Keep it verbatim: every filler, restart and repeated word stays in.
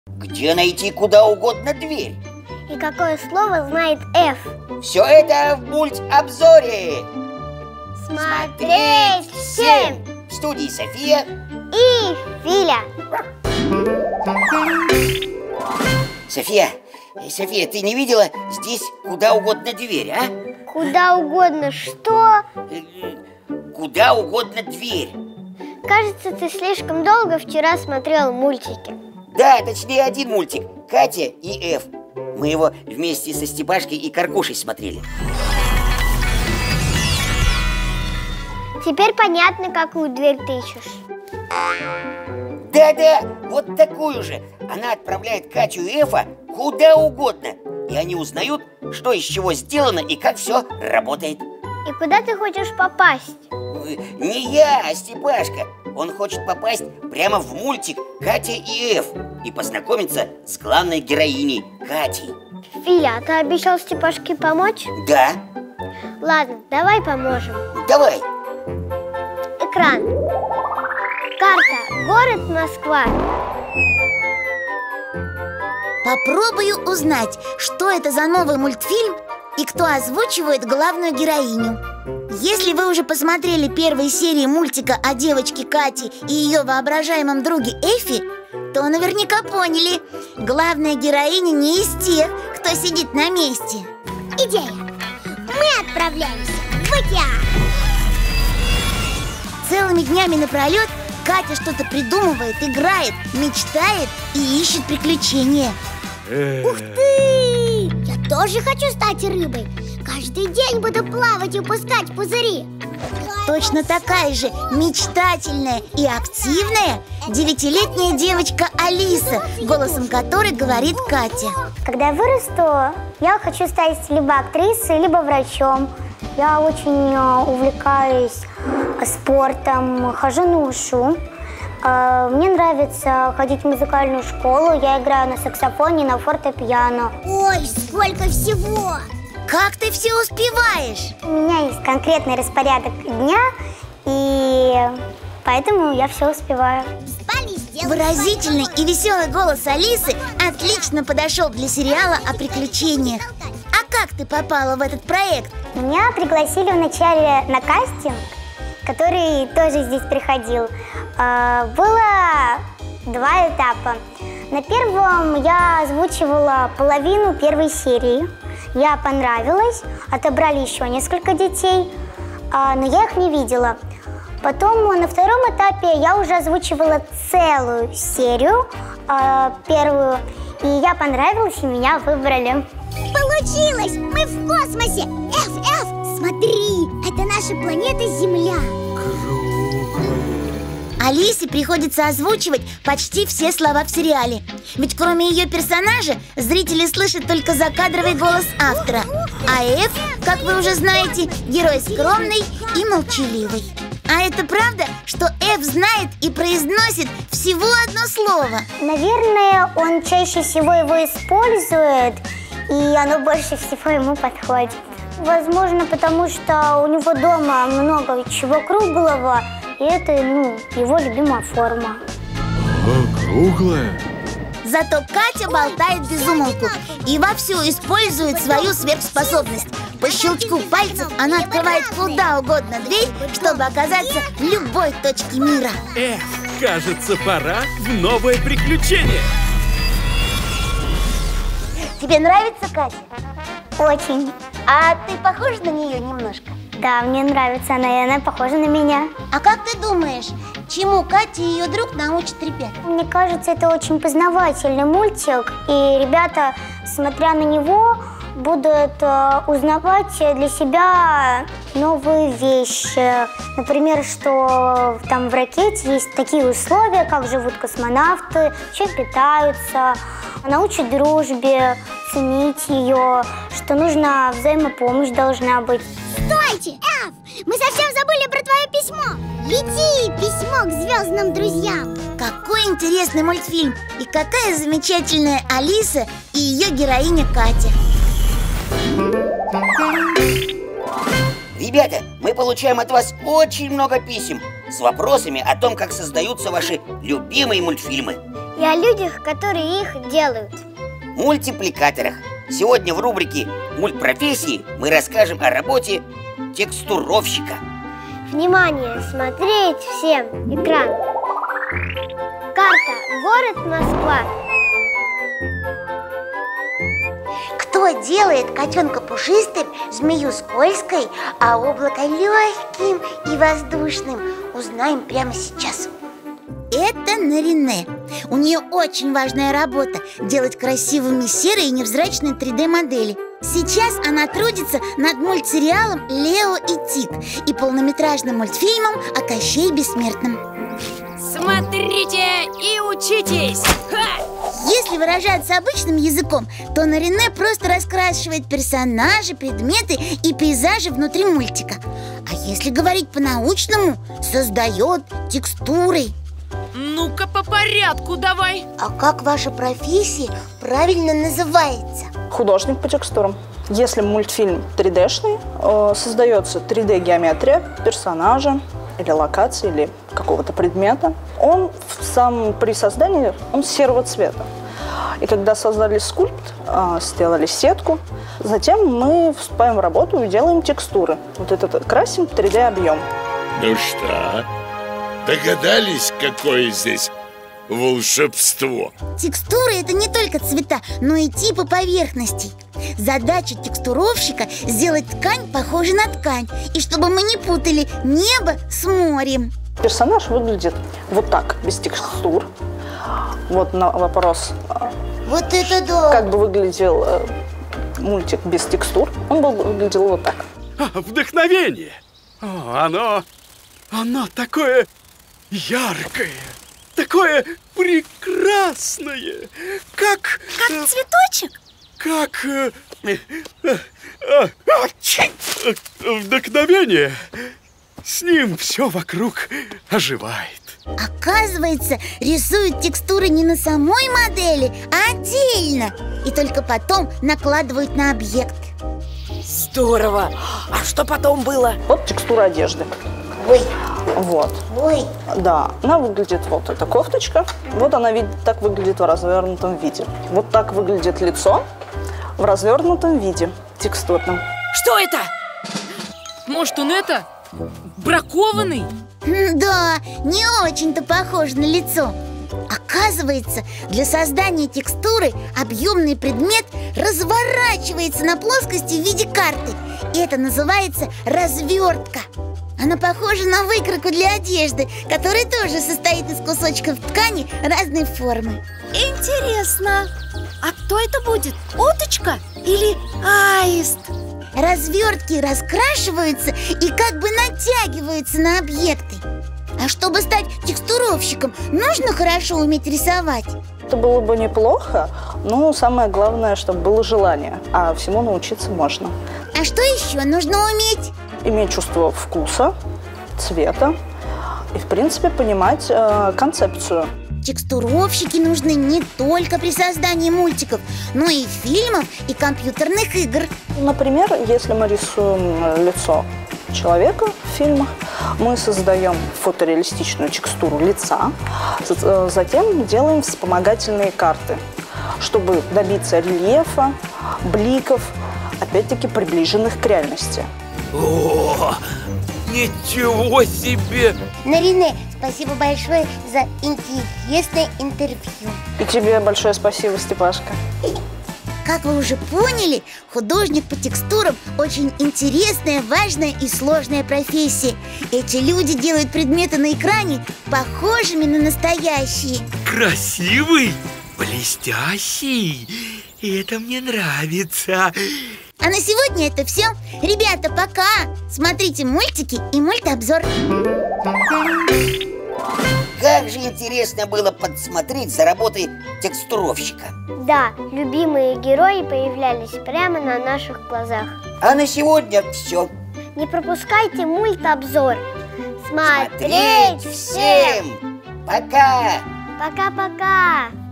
Где найти куда угодно дверь? И какое слово знает Эф? Все это в мультобзоре. Смотреть всем! В студии София и Филя. София, София, ты не видела здесь куда угодно дверь, а? Куда угодно что? Куда угодно дверь. Кажется, ты слишком долго вчера смотрел мультики. Да, точнее один мультик, Катя и Эф. Мы его вместе со Степашкой и Каркушей смотрели. Теперь понятно, какую дверь ты ищешь. Да-да, вот такую же. Она отправляет Катю и Эфа куда угодно. И они узнают, что из чего сделано и как все работает. И куда ты хочешь попасть? Не я, а Степашка. Он хочет попасть прямо в мультик Катя и Эф и познакомиться с главной героиней Катей. Филя, ты обещал Степашке помочь? Да. Ладно, давай поможем. Давай. Экран. Карта. Город Москва. Попробую узнать, что это за новый мультфильм и кто озвучивает главную героиню. Если вы уже посмотрели первые серии мультика о девочке Кате и ее воображаемом друге Эфе, то наверняка поняли, главная героиня не из тех, кто сидит на месте. Идея! Мы отправляемся в океан! Целыми днями напролет Катя что-то придумывает, играет, мечтает и ищет приключения. Ух ты! Я тоже хочу стать рыбой. Каждый день буду плавать и пускать пузыри. Точно такая же мечтательная и активная девятилетняя девочка Алиса, голосом которой говорит Катя. Когда я вырасту, я хочу стать либо актрисой, либо врачом. Я очень увлекаюсь спортом, хожу на ушу. Мне нравится ходить в музыкальную школу. Я играю на саксофоне, на фортепиано. Ой, сколько всего! Как ты все успеваешь? У меня есть конкретный распорядок дня, и поэтому я все успеваю. Выразительный и веселый голос Алисы отлично подошел для сериала о приключениях. А как ты попала в этот проект? Меня пригласили вначале на кастинг, который тоже здесь приходил. Было два этапа. На первом я озвучивала половину первой серии. Я понравилась, отобрали еще несколько детей, но я их не видела. Потом на втором этапе я уже озвучивала целую серию, первую, и я понравилась, и меня выбрали. Получилось! Мы в космосе! Эф, Эф, смотри! Это наша планета Земля! Алисе приходится озвучивать почти все слова в сериале. Ведь кроме ее персонажа, зрители слышат только закадровый голос автора. А Эф, как вы уже знаете, герой скромный и молчаливый. А это правда, что Эф знает и произносит всего одно слово? Наверное, он чаще всего его использует, и оно больше всего ему подходит. Возможно, потому что у него дома много чего круглого, и это, ну, его любимая форма. А, круглая? Зато Катя болтает без умолку и вовсю использует свою сверхспособность. По щелчку пальцев она открывает куда угодно дверь, чтобы оказаться в любой точке мира. Эх, кажется, пора в новое приключение. Тебе нравится Катя? Очень. А ты похожа на нее немножко? Да, мне нравится она, и она похожа на меня. А как ты думаешь, чему Катя и ее друг научат ребят? Мне кажется, это очень познавательный мультик, и ребята, смотря на него, будут э, узнавать для себя новые вещи. Например, что там в ракете есть такие условия, как живут космонавты, чем питаются, научат дружбе, ценить ее, что нужна взаимопомощь должна быть. Стойте, Эф! Мы совсем забыли про твое письмо! Лети, письмо к звездным друзьям! Какой интересный мультфильм! И какая замечательная Алиса и ее героиня Катя! Ребята, мы получаем от вас очень много писем с вопросами о том, как создаются ваши любимые мультфильмы. и о людях, которые их делают. Мультипликаторах. Сегодня в рубрике «Мультпрофессии» мы расскажем о работе текстуровщика. Внимание, смотреть всем экран. Карта. Город Москва. Кто делает котенка пушистым, змею скользкой, а облако легким и воздушным, узнаем прямо сейчас. Это Нарине. У нее очень важная работа – делать красивыми серые и невзрачные три дэ модели. Сейчас она трудится над мультсериалом «Лео и Тиг» и полнометражным мультфильмом о Кощее Бессмертном. Смотрите и учитесь! Ха! Если выражаться обычным языком, то Нарине просто раскрашивает персонажи, предметы и пейзажи внутри мультика. А если говорить по-научному, создает текстуры. Ну-ка по порядку давай. А как ваша профессия правильно называется? Художник по текстурам. Если мультфильм три дэ-шный, э, создается три дэ-геометрия персонажа или локации, или какого-то предмета. Он в сам, при создании он серого цвета. И когда создали скульпт, э, сделали сетку, затем мы вступаем в работу и делаем текстуры. Вот этот красим три дэ-объем. Ну что, догадались, какое здесь волшебство? Текстуры – это не только цвета, но и типы поверхностей. Задача текстуровщика – сделать ткань похожей на ткань, и чтобы мы не путали небо с морем. Персонаж выглядит вот так, без текстур. Вот на вопрос, Вот это да! как бы выглядел э, мультик без текстур, он бы выглядел вот так. А, вдохновение! О, оно, оно такое яркое, такое прекрасное, как... Как э, цветочек? Как... э, э, э, э, э, вдохновение. С ним все вокруг оживает. Оказывается, рисуют текстуры не на самой модели, а отдельно. И только потом накладывают на объект. Здорово! А что потом было? Вот текстура одежды. Ой, Вот. ой, Да, она выглядит вот эта кофточка. Вот она вид- так выглядит в развернутом виде. Вот так выглядит лицо в развернутом виде, текстурном. Что это? Может, он это? Бракованный? М, да, не очень-то похоже на лицо. Оказывается, для создания текстуры объемный предмет разворачивается на плоскости в виде карты. И это называется развертка. Она похожа на выкройку для одежды, которая тоже состоит из кусочков ткани разной формы. Интересно. А кто это будет? Уточка или аист? Развертки раскрашиваются и как бы натягиваются на объекты. А чтобы стать текстуровщиком, нужно хорошо уметь рисовать. Это было бы неплохо, но самое главное, чтобы было желание. А всему научиться можно. А что еще нужно уметь? Иметь чувство вкуса, цвета и, в принципе, понимать э, концепцию. Текстуровщики нужны не только при создании мультиков, но и фильмов и компьютерных игр. Например, если мы рисуем лицо человека в фильмах, мы создаем фотореалистичную текстуру лица, затем делаем вспомогательные карты, чтобы добиться рельефа, бликов, опять-таки приближенных к реальности. О, ничего себе! Нарине, спасибо большое за интересное интервью. И тебе большое спасибо, Степашка. Как вы уже поняли, художник по текстурам очень интересная, важная и сложная профессия. Эти люди делают предметы на экране похожими на настоящие. Красивый, блестящий. И это мне нравится. А на сегодня это все. Ребята, пока! Смотрите мультики и мультобзор. Как же интересно было подсмотреть за работой текстуровщика. Да, любимые герои появлялись прямо на наших глазах. А на сегодня все. Не пропускайте мультобзор. Смотреть Смотреть всем! всем! Пока! Пока-пока!